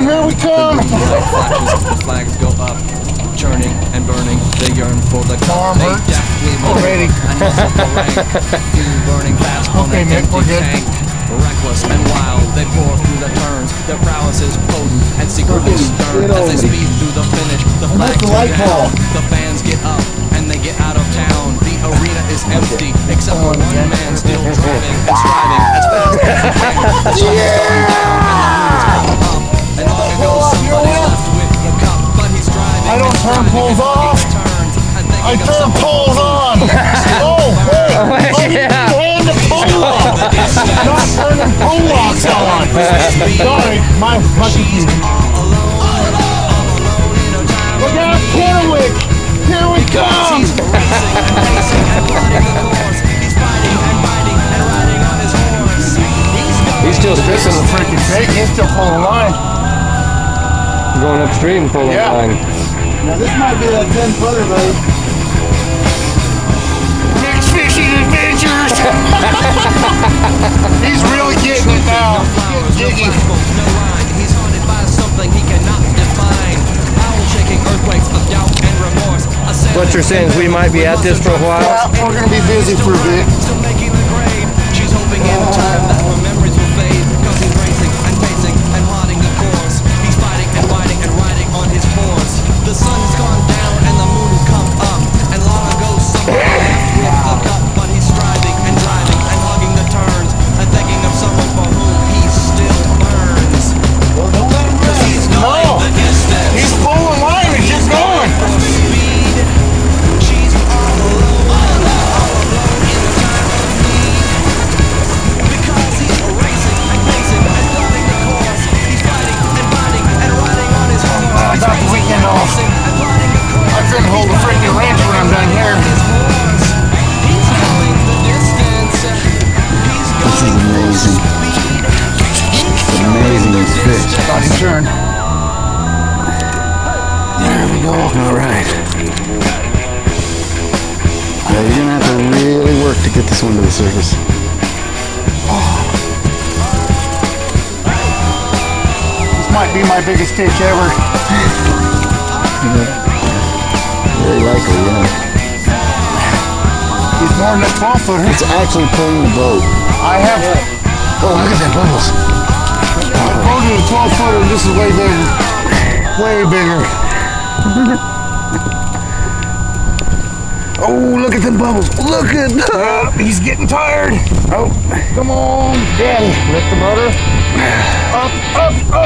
here we come! The green light flashes, the flags go up, churning and burning, they yearn for the cup. They deftly maneuver and muzzle the rank, fuel burning fast on an empty tank. Reckless and wild, they pour through the turns. Their prowess is potent and secretly stern. As they speed through the finish, the flag turns down. The fans get up and they get out of town. The arena is empty, except for one man still driving and striving as fast as he can. The sun is going down and the moon is coming up. And long ago somebody left with the cup, but he's driving. I don't turn poles off. I turn poles on. Oh, wait. Turn the pole off. Not turning pole locks on. Sorry, my fucking. Look out, Kennewick. Here we come. He's racing and pacing and plotting the course. He's fighting and biting and riding on his horse. He's still fixing the freaking fake. He's still pulling line. Going upstream pulling line. Now this might be that 10-footer, buddy. Mixed fishing adventures. He's really getting it now. Jiggy. No line. He's haunted by something he cannot define. Shaking earthquakes of doubt and remorse. What you're saying is we might be at this for a while? Yeah, we're going to be busy for a bit. Still making the grade. She's hoping in time that her memories will fade. Cause he's racing and pacing and plotting the course. He's fighting and biting and riding on his horse. The sun's gone down and the moon has come up. And long ago somebody left with the cup. But he's striving and driving and hugging the turns. And thinking of someone for whom he still burns. Well, don't let him run. He's going the distance. He's pulling line and just going. She's all alone in the time of need. Because he's racing and pacing and plotting the course. He's fighting and biting and riding on his horse. I got the weekend off. I couldn't hold a freaking ranch when I'm done here. He's going the distance. This is amazing. It's amazing fish. Body turn. There we go. All right. Yeah, you're gonna have to really work to get this one to the surface. This might be my biggest fish ever. Very likely, yeah. He's more than a 12-footer. It's actually pulling the boat. I have. Oh, look at that bubbles. I quoted a 12-footer and this is way bigger. Way bigger. Oh, look at them bubbles. Look at that. He's getting tired. Oh, Come on, Daddy. Lift the motor. Up, up, up.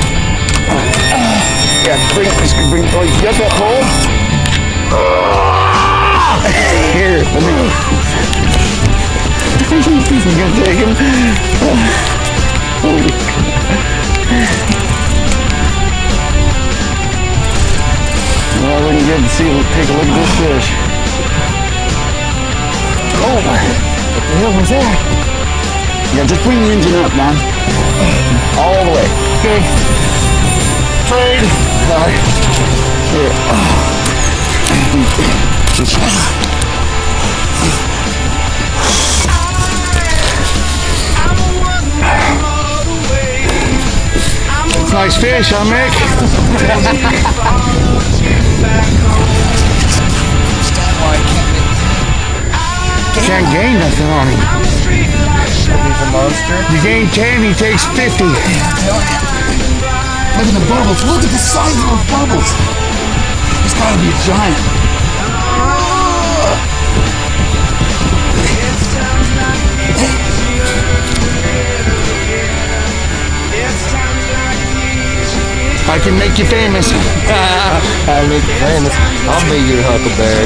yeah, bring, oh, you got that pole? Here, let me. You gonna take him? Holy. Well, I wouldn't get to see. Take a look at this fish. Oh, what the hell was that? Yeah, just bring the engine up, man. All the way. Okay. Trade. It's nice fish, huh, Mick? Can't gain nothing on him. He's a monster. You gain 10, he takes 50. Look at the bubbles. Look at the size of those bubbles. He's got to be a giant. I can make you famous. I'll make you famous. I'll be your Huckleberry.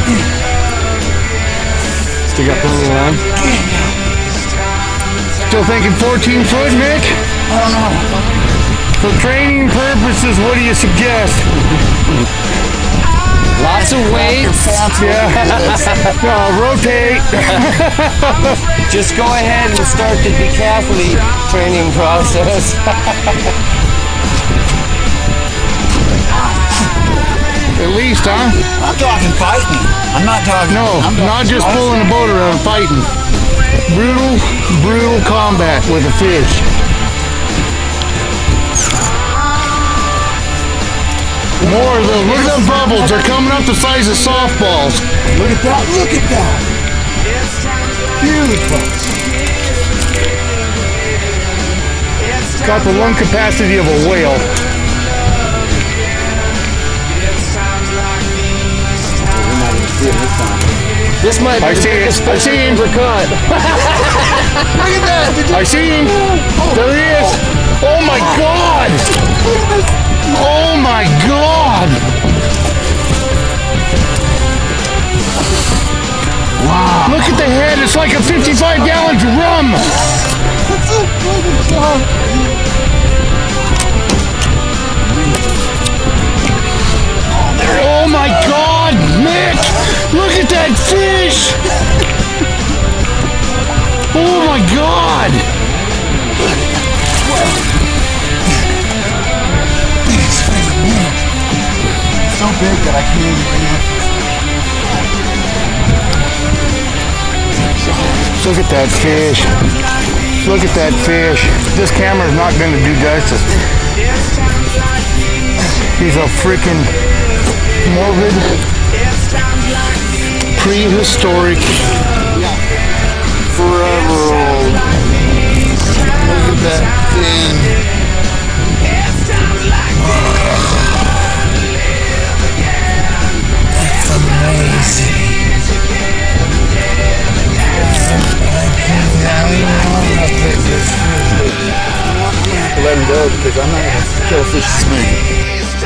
Still got plenty of line? Still thinking 14 foot, Mick? I don't know. For training purposes, what do you suggest? Lots of weight. Yeah. Rotate. Just go ahead and start the decathlete training process. At least, huh? I'm talking fighting. I'm not talking. No, I'm not just pulling a boat around, fighting. Brutal combat with a fish. More of those. Look at them bubbles. They're coming up the size of softballs. Look at that. Look at that. Beautiful. Got the lung capacity of a whale. This might be the biggest fish I've ever caught. Look at that! I see him! There he is! Oh my God! Oh my God! Wow! Look at the head! It's like a 55-gallon drum! Oh my God, Nick! Look at that fish! Oh my God! It's so big that I can't even bring it. Look at that fish. Look at that fish. This camera's not going to do justice. He's a freaking morbid, prehistoric, Forever old. Look at that thing. It's amazing. Let him go because I'm not going to kill a fish this big.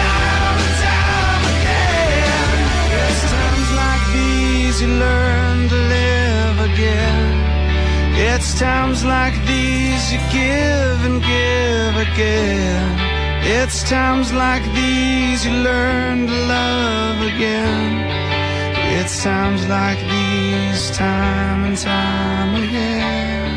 You learn to live again. It's times like these you give and give again. It's times like these you learn to love again. It's times like these, time and time again.